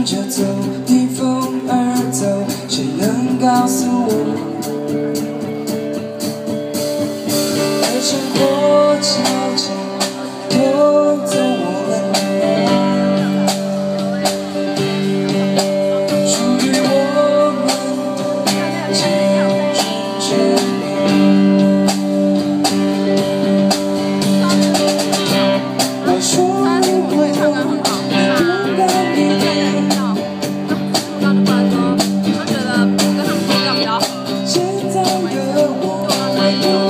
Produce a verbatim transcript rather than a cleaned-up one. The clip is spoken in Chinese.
着走，逆风而走，谁能告诉我？而生活悄悄拖走我们，属于我们的青春眷恋。我说过，你勇敢一点。现在的我。